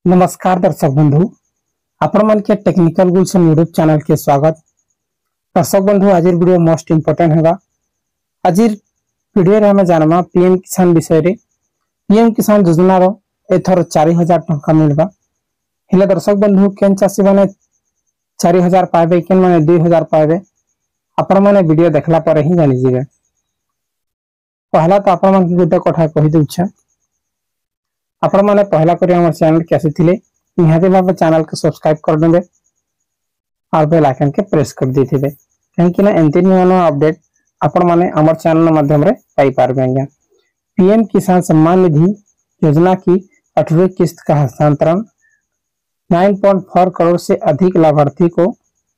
नमस्कार दर्शक बंधु आपण मन के टेक्निकल गुलशन यूट्यूब चैनल के स्वागत। दर्शक बंधु आज वीडियो मोस्ट इंपोर्टेंट होगा। आज वीडियो रे हमें जानमा पीएम किसान विषय रे। पीएम किसान योजना रो एथर 4000 टंका मिलबा। हेले दर्शक बंधु केन चासी माने 4000 पाबे केन माने 2000 पाबे आपण माने वीडियो देखला पर ही जानि जिवे। पहला तो आपण मन के गुटे कथा कहि दउछा। आपण माने पहला करी हमर चैनल के आसीथिले निहाती भाबे चैनल के सब्सक्राइब कर देबे और बेल आइकन के प्रेस कर देथिबे काहेकि ना एंती न्यू अपडेट आपण माने हमर चैनल माध्यम रे पाई पारबेंगे। पीएम किसान सम्मान निधि योजना की 8वीं किस्त का हस्तांतरण 9.4 करोड़ से अधिक लाभार्थी को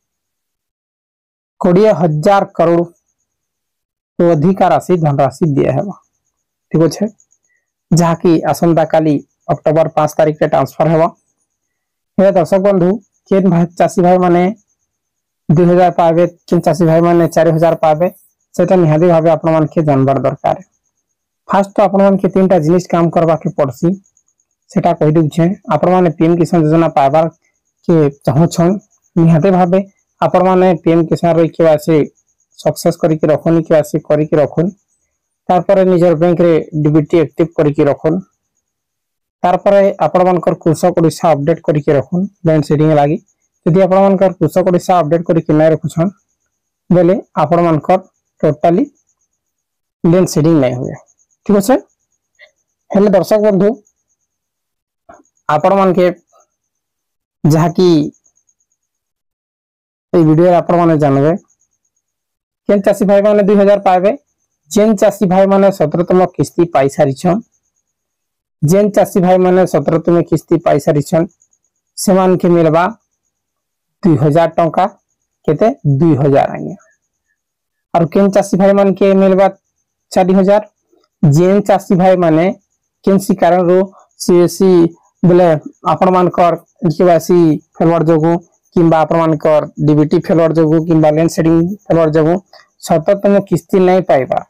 20,000 करोड़ तो अधिक राशि धनराशि दिया है। ठीक अच्छे जहाँ की आसंता काली अक्टोबर 5 तारीख के ट्रांसफर है। दर्शक बंधु केन चाषी भाई माने 2000 पावे केन चाषी भाई माने 4000 पावे सेटा निहाती भाबे आपण मन के जानवर दरकार है। फास्ट तो आपण मन के तीनटा जिनिस काम करबा के पड़सी सेटा कहि दउ छे। आपण माने पीएम किसान योजना पाइबार के चाहो छन निहाती भाबे आपण माने पीएम किसान रे के वासे सक्सेस करी के रखोनी के वासे करी के रखोनी तारपरे निजर बैंक रे डीबीटी एक्टिव करी के रखोन तारपरे आपण मानकर कृषक ओडिशा अपडेट करी के रखोन लैंड सीडिंग लागी। यदि आपण मानकर कृषक ओडिशा अपडेट करी के नै रखुछन बेले आपण मानकर टोटली लैंड सीडिंग नै होय। ठीक আছে। हेले दर्शक बंधु आपण मान के जहा की ए वीडियो आपण माने जानबे केन चासी भाई माने 2000 पाबे जेन चासी भाई माने 17तम किस्ती पाई सारिछन जेन चासी भाई माने 17तम किस्ती पाई सारिछन से मान के मिलबा 2000 टंका केते 2000 आगे और केन चासी भाई मान के मिलबा 4000 जेन चासी भाई माने केनसी कारण रो सीएससी बोले आपण मान कर केवासी फेलवर जोगु किंबा आपण मान कर डीबीटी फेलवर जोगु किंबा लैंड सेडिंग फेलवर जोगु 17तम किस्ती नहीं पाइबा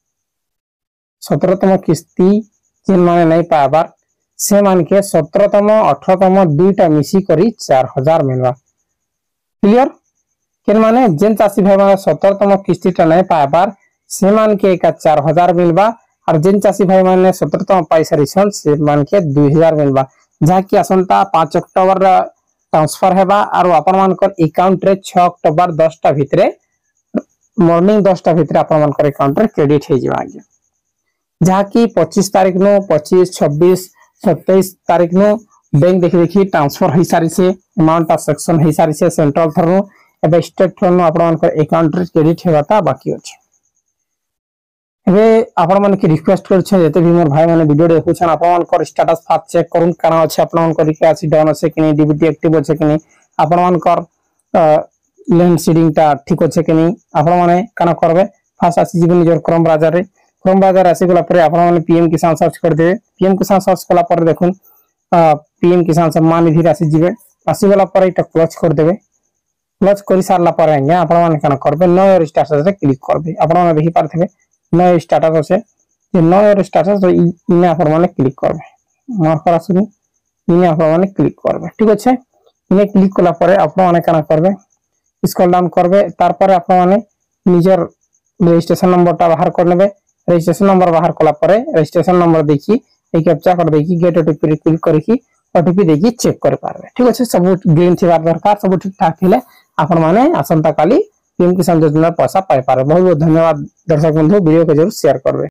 17तम किस्ती जेन माने नहीं पाबार से मान के 17तम 18तम दुईटा मिसी करी 4000 मिलवा। क्लियर केन माने जेन चासी भाई माने 17तम किस्तीटा नहीं पाबार से मान के का 4000 मिलवा और जेन चासी भाई माने 17तम पाई सारिछन से मान के 2000 मिलवा जहा की आसंता 5 अक्टोबर ट्रांसफर हेबा और आपण मानकर अकाउंट रे 6 अक्टोबर 10टा भितरे मॉर्निंग 10टा भितरे आपण मानकर अकाउंट रे क्रेडिट हे जिवा आगे जहा की 25 तारीख नो 25 26 27 तारीख नो बैंक देखि देखि ट्रांसफर हो सारी से अमाउंट ट्रांसैक्शन हो सारी से सेंट्रल थ्रू एबे स्टेट थ्रू नो आपण मानकर अकाउंट रे क्रेडिट हेबाता बाकी अछि। एबे आपण मन के रिक्वेस्ट कर छै जते भी मोर भाई माने वीडियो देखु छन आपण मानकर स्टेटस फास्ट चेक करून काना अछि आपण मन करी के अछि डाउन अछि कि नै डीबीटी एक्टिव अछि कि नै आपण मानकर लैंड सीडिंग ता ठीक अछि कि नै आपण माने काना करबे फास्ट आसी जीवन निजर क्रम ब्राउज़र रे क्रम ब्राउज़र आसी गला परे आपण माने पीएम किसान सर्च कर देबे। पीएम किसान सर्च कला पर देखुन पीएम किसान सम्मान निधि आसी जिवे आसी गला पर एटा क्लोज कर देबे। क्लोज करि सारला पर आगे आपण माने काना करबे नयो स्टेटस रे क्लिक करबे। आपण माने देखि पारथबे नयो स्टेटस আছে যে নয় স্ট্যাটাস ইনে আপন মানে ক্লিক করবে মার্কার আসুনি ইনে আপন মানে ক্লিক করবে। ঠিক আছে ইনে ক্লিক কলা পরে আপন মানে কানা করবে স্ক্রল ডাউন করবে তারপরে আপন মানে নিজের রেজিস্ট্রেশন নম্বরটা বাহার করে নেবে। রেজিস্ট্রেশন নম্বর বাহার কলা পরে রেজিস্ট্রেশন নম্বর দেখি এই ক্যাপচা করে দেখি गेट ओटीपी रे क्लिक करके ओटीपी देखि चेक कर पारबे। ठीक আছে सब ग्रीन थिबा दरकार सब ठीक ठाक थिले आपन माने आसंता काली पीएम किसान योजना पैसा पाई पारे। बहुत बहुत धन्यवाद दर्शक बंधु वीडियो को जरूर शेयर करबे।